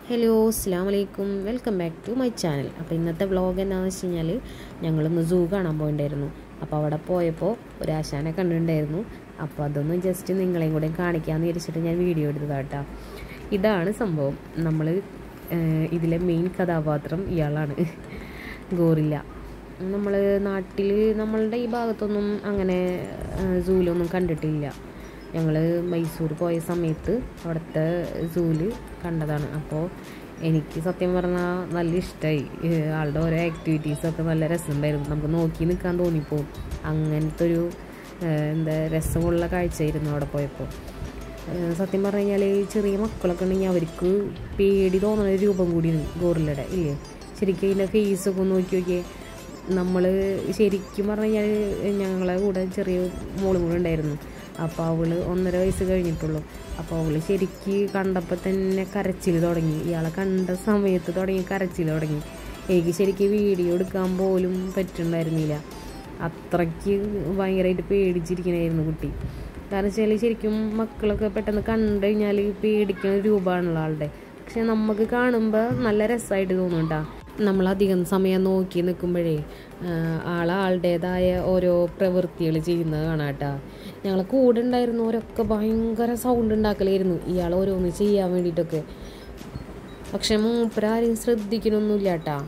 Hello അസ്സലാമു അലൈക്കും welcome back to my channel. അപ്പോൾ ഇന്നത്തെ വ്ളോഗ് എന്താണെന്ന് വെച്ച് കഴിഞ്ഞാൽ ഞങ്ങളൊന്ന് സൂ കാണാൻ പോയിട്ടുണ്ടായിരുന്നു. അപ്പോൾ അവിടെ പോയപ്പോൾ ഒരു ആശാനെ കണ്ടിട്ടുണ്ടായിരുന്നു. അപ്പോൾ അതൊന്ന് ജസ്റ്റ് നിങ്ങളെയും കൂടെ കാണിക്കാമെന്ന് വിചാരിച്ചിട്ട് ഞാൻ വീഡിയോ എടുത്തതാണ് കേട്ടോ. ഇതാണ് സംഭവം. നമ്മൾ ഇതിലെ മെയിൻ കഥാപാത്രം ഇയാളാണ്, ഗോറില്ല. നമ്മൾ നാട്ടിൽ നമ്മളുടെ ഈ ഭാഗത്തൊന്നും അങ്ങനെ സൂവിലൊന്നും കണ്ടിട്ടില്ല. ഞങ്ങൾ മൈസൂർ പോയ സമയത്ത് അവിടുത്തെ സൂവിൽ കണ്ടതാണ്. അപ്പോൾ എനിക്ക് സത്യം പറഞ്ഞാൽ നല്ല ഇഷ്ടമായി. ആളുടെ ഓരോ ആക്ടിവിറ്റീസൊക്കെ നല്ല രസമുണ്ടായിരുന്നു. നമുക്ക് നോക്കി നിൽക്കാൻ തോന്നിപ്പോവും. അങ്ങനത്തെ ഒരു രസമുള്ള കാഴ്ചയായിരുന്നു അവിടെ പോയപ്പോൾ. സത്യം പറഞ്ഞു കഴിഞ്ഞാൽ ചെറിയ മക്കളൊക്കെ ഉണ്ടെങ്കിൽ അവർക്ക് പേടി തോന്നുന്ന ഒരു രൂപം കൂടിയാണ് ഗോറില്ലയുടെ, ഇല്ലേ? ശരിക്കും അതിൻ്റെ ഫേസൊക്കെ ഒന്ന് നോക്കിയേ. നമ്മൾ ശരിക്കും പറഞ്ഞു കഴിഞ്ഞാൽ ഞങ്ങളെ കൂടെ ചെറിയ മോളും കൂടെ ഉണ്ടായിരുന്നു. അപ്പോൾ അവൾ 1.5 വയസ്സ് കഴിഞ്ഞിട്ടുള്ളൂ. അപ്പോൾ അവൾ ശരിക്ക് കണ്ടപ്പോൾ തന്നെ കരച്ചിൽ തുടങ്ങി. ഇയാളെ കണ്ട സമയത്ത് തുടങ്ങി കരച്ചിൽ തുടങ്ങി. എനിക്ക് ശരിക്കും വീഡിയോ എടുക്കാൻ പോലും പറ്റുന്നുണ്ടായിരുന്നില്ല. അത്രയ്ക്ക് ഭയങ്കരമായിട്ട് പേടിച്ചിരിക്കണമായിരുന്നു കുട്ടി. കാരണം വെച്ചാൽ ശരിക്കും മക്കളൊക്കെ പെട്ടെന്ന് കണ്ടു കഴിഞ്ഞാൽ പേടിക്കുന്ന രൂപമാണല്ലോ ആളുടെ. പക്ഷെ നമുക്ക് കാണുമ്പോൾ നല്ല രസമായിട്ട് തോന്നും കേട്ടോ. നമ്മളധികം സമയം നോക്കി നിൽക്കുമ്പോഴേ ആളുടേതായ ഓരോ പ്രവൃത്തികൾ ചെയ്യുന്നത് കാണാം കേട്ടോ. ഞങ്ങളെ കൂടെ ഉണ്ടായിരുന്നവരൊക്കെ ഭയങ്കര സൗണ്ട് ഉണ്ടാക്കലായിരുന്നു ഇയാൾ ഓരോന്ന് ചെയ്യാൻ വേണ്ടിയിട്ടൊക്കെ. പക്ഷെ മൂപ്പരാരും ശ്രദ്ധിക്കണമൊന്നുമില്ല കേട്ടോ.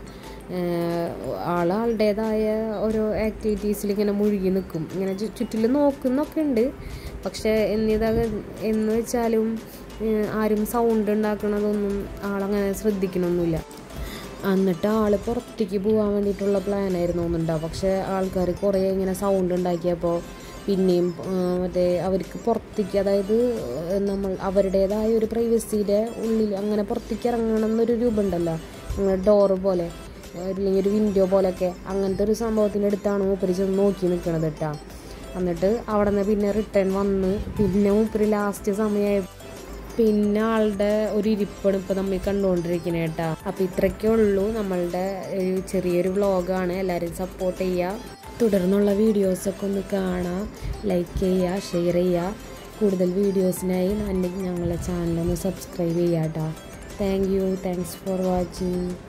ആളുടേതായ ഓരോ ആക്ടിവിറ്റീസിൽ ഇങ്ങനെ മുഴുകി നിൽക്കും. ഇങ്ങനെ ചുറ്റിലും നോക്കുന്നൊക്കെ ഉണ്ട്. പക്ഷെ എന്ന് വെച്ചാലും ആരും സൗണ്ട് ഉണ്ടാക്കണതൊന്നും ആളങ്ങനെ ശ്രദ്ധിക്കണമൊന്നുമില്ല. എന്നിട്ട് ആൾ പുറത്തേക്ക് പോകാൻ വേണ്ടിയിട്ടുള്ള പ്ലാനായിരുന്നു തോന്നുന്നുണ്ടാവും. പക്ഷേ ആൾക്കാർ കുറേ ഇങ്ങനെ സൗണ്ട് ഉണ്ടാക്കിയപ്പോൾ പിന്നെയും അവർക്ക് പുറത്തേക്ക്, അതായത് അവരുടേതായ ഒരു പ്രൈവസിയുടെ ഉള്ളിൽ അങ്ങനെ പുറത്തേക്ക് ഇറങ്ങണം എന്നൊരു രൂപം ഉണ്ടല്ലോ, ഡോറ് പോലെ അല്ലെങ്കിൽ ഒരു വിൻഡോ പോലെയൊക്കെ, അങ്ങനത്തെ ഒരു സംഭവത്തിൻ്റെ അടുത്താണ് മൂപ്പര് ചെന്ന് നോക്കി നിൽക്കണത് കേട്ടോ. എന്നിട്ട് അവിടെ നിന്ന് പിന്നെ റിട്ടേൺ വന്ന് പിന്നെ മൂപ്പര് ലാസ്റ്റ് സമയമായി പിന്നെ ആളുടെ ഒരു ഇരിപ്പാണ് ഇപ്പോൾ നമ്മൾ കണ്ടുകൊണ്ടിരിക്കുന്നത് കേട്ടോ. അപ്പോൾ ഇത്രയൊക്കെ ഉള്ളൂ നമ്മളുടെ ഒരു ചെറിയൊരു വ്ളോഗാണ്. എല്ലാവരും സപ്പോർട്ട് ചെയ്യുക. തുടർന്നുള്ള വീഡിയോസൊക്കെ ഒന്ന് കാണാം, ലൈക്ക് ചെയ്യുക, ഷെയർ ചെയ്യുക. കൂടുതൽ വീഡിയോസിനായി ഞങ്ങളുടെ ചാനലൊന്ന് സബ്സ്ക്രൈബ് ചെയ്യുക കേട്ടോ. Thanks for watching.